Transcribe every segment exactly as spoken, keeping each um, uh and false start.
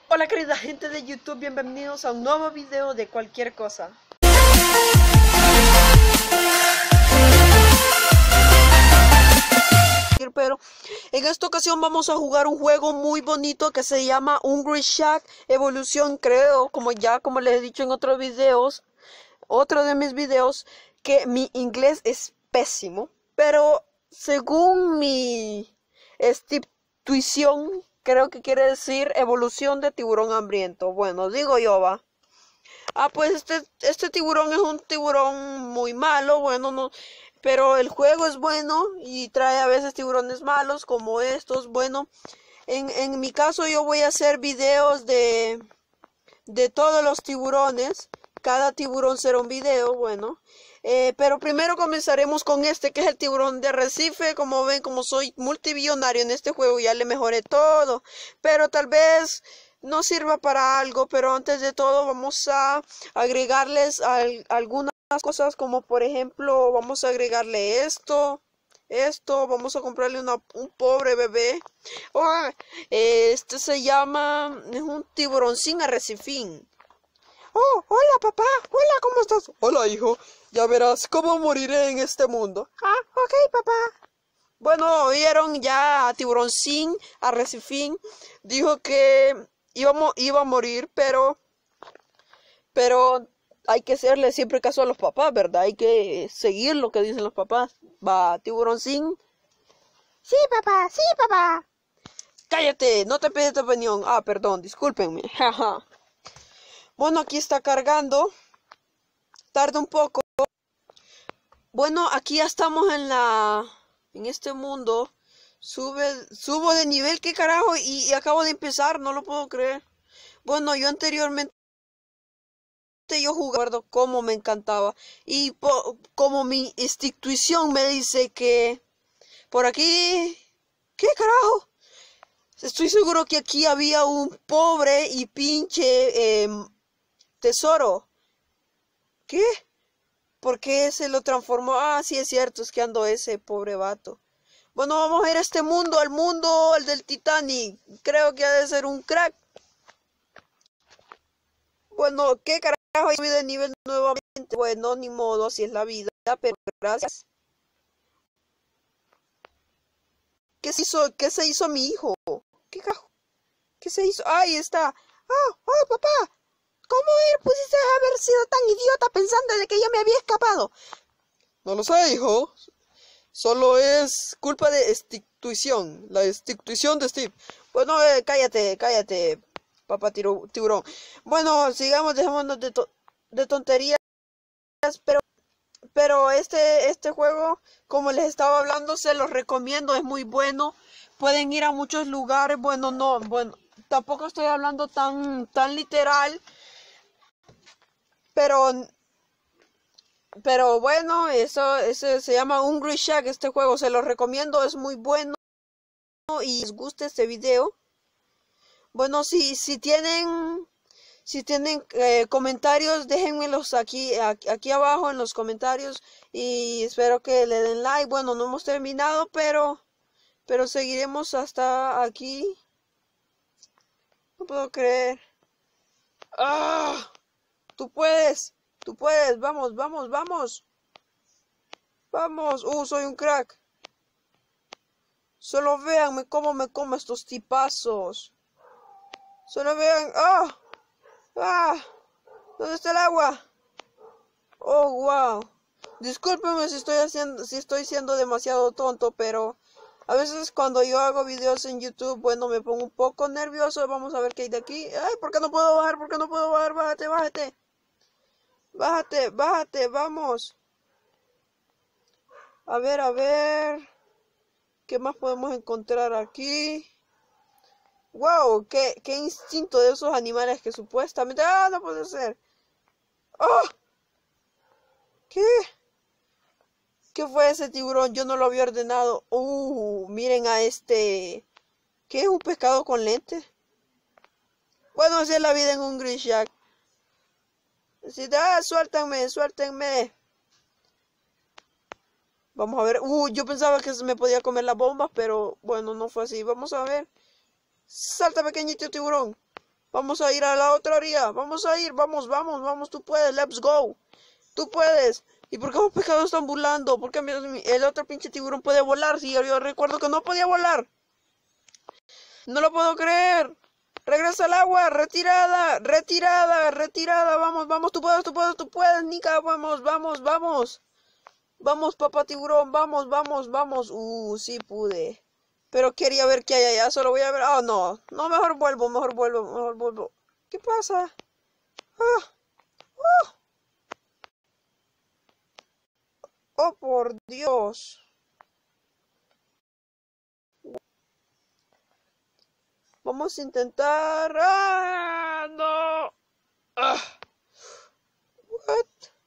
Hola querida gente de YouTube, bienvenidos a un nuevo video de cualquier cosa. Pero en esta ocasión vamos a jugar un juego muy bonito que se llama Hungry Jack Evolución, creo, como ya como les he dicho en otros videos, otro de mis videos, que mi inglés es pésimo, pero según mi institución, creo que quiere decir evolución de tiburón hambriento. Bueno, digo yo, va. Ah, pues este, este tiburón es un tiburón muy malo, bueno, no, pero el juego es bueno y trae a veces tiburones malos como estos. Bueno, en, en mi caso yo voy a hacer videos de, de todos los tiburones. Cada tiburón será un video, bueno. Eh, pero primero comenzaremos con este, que es el tiburón de arrecife. Como ven, como soy multimillonario en este juego, ya le mejoré todo. Pero tal vez no sirva para algo, pero antes de todo vamos a agregarles al, algunas cosas, como por ejemplo, vamos a agregarle esto. Esto, vamos a comprarle una, un pobre bebé. Oh, este se llama, es un tiburón sin arrecifín. Oh, hola papá, hola, ¿cómo estás? Hola hijo, ya verás cómo moriré en este mundo. Ah, ok papá. Bueno, vieron ya a tiburón sin arrecifín. Dijo que iba, iba a morir, pero, pero hay que hacerle siempre caso a los papás, ¿verdad? Hay que seguir lo que dicen los papás. Va, tiburón sin. Sí papá, sí papá. Cállate, no te pides tu opinión. Ah, perdón, discúlpenme. Jaja. Bueno, aquí está cargando. Tarda un poco. Bueno, aquí ya estamos en la... En este mundo. Sube, subo de nivel, ¿qué carajo? Y, y acabo de empezar, no lo puedo creer. Bueno, yo anteriormente yo jugaba, como me encantaba. Y po, como mi institución me dice que... Por aquí... ¿Qué carajo? Estoy seguro que aquí había un pobre y pinche... Eh, tesoro. ¿Qué? ¿Por qué se lo transformó? Ah, sí es cierto, es que ando ese pobre vato. Bueno, vamos a ir a este mundo, al mundo, el del Titanic. Creo que ha de ser un crack. Bueno, ¿qué carajo? Subí de nivel nuevamente. Bueno, ni modo, así es la vida, pero gracias. ¿Qué se hizo? ¿Qué se hizo mi hijo? ¿Qué carajo? ¿Qué se hizo? Ahí está. ¡Oh, oh, papá! ¿Cómo ir pudiste haber sido tan idiota pensando de que yo me había escapado? No lo sé, hijo. Solo es culpa de institución. La institución de Steve. Bueno, eh, cállate, cállate, papá tiburón. Bueno, sigamos, dejémonos de, to de tonterías. Pero, pero este, este juego, como les estaba hablando, se los recomiendo. Es muy bueno. Pueden ir a muchos lugares. Bueno, no, bueno, tampoco estoy hablando tan, tan literal. Pero, pero bueno, eso, eso se llama Hungry Jack, este juego, se lo recomiendo, es muy bueno. Y les gusta este video. Bueno, si, si tienen, si tienen eh, comentarios, déjenmelos aquí, aquí, aquí abajo en los comentarios. Y espero que le den like. Bueno, no hemos terminado, pero, pero seguiremos hasta aquí. No puedo creer. ¡Ah! Tú puedes, tú puedes, vamos, vamos, vamos. Vamos, uh, soy un crack. Solo véanme cómo me como estos tipazos. Solo vean, ah, ah, ¿dónde está el agua? Oh, wow. Discúlpenme si estoy haciendo, si estoy siendo demasiado tonto, pero a veces cuando yo hago videos en YouTube, bueno, me pongo un poco nervioso. Vamos a ver qué hay de aquí. Ay, ¿por qué no puedo bajar? ¿Por qué no puedo bajar? Bájate, bájate. Bájate, bájate, vamos. A ver, a ver. ¿Qué más podemos encontrar aquí? ¡Wow! ¿Qué, qué instinto de esos animales que supuestamente... ¡Ah, no puede ser! ¡Oh! ¿Qué? ¿Qué fue ese tiburón? Yo no lo había ordenado. ¡Uh! Miren a este... ¿Qué es un pescado con lentes? Bueno, así es la vida en un Hungry Jack. Así, ¡ah! Suéltenme, suéltenme. Vamos a ver. Uh, yo pensaba que se me podía comer las bombas, pero bueno, no fue así. Vamos a ver. Salta, pequeñito tiburón. Vamos a ir a la otra orilla. Vamos a ir. Vamos, vamos, vamos. Tú puedes. Let's go. Tú puedes. ¿Y por qué los pescados están volando? Porque el otro pinche tiburón puede volar. Si yo, yo recuerdo que no podía volar. No lo puedo creer. Regresa al agua. Retirada. Retirada. Retirada. Vamos, vamos. Tú puedes, tú puedes, tú puedes, Nika. Vamos, vamos, vamos. Vamos, papá tiburón. Vamos, vamos, vamos. Uh, sí pude. Pero quería ver qué hay allá. Solo voy a ver. Oh, no. No, mejor vuelvo, mejor vuelvo, mejor vuelvo. ¿Qué pasa? Ah. Oh. Oh, por Dios. Vamos a intentar. ¡Ah! ¡No! Ah. What?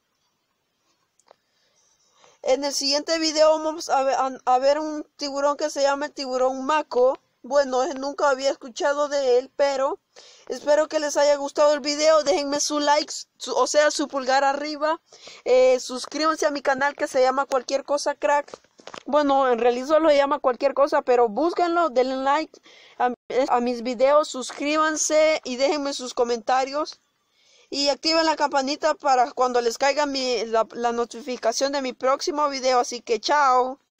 En el siguiente video vamos a ver, a, a ver un tiburón que se llama el tiburón Mako. Bueno, nunca había escuchado de él, pero espero que les haya gustado el video. Déjenme su like, su, o sea, su pulgar arriba. Eh, suscríbanse a mi canal que se llama Cualquier Cosa Crack. Bueno, en realidad solo se llama Cualquier Cosa, pero búsquenlo, denle like a, a mis videos, suscríbanse y déjenme sus comentarios. Y activen la campanita para cuando les caiga mi, la, la notificación de mi próximo video. Así que chao.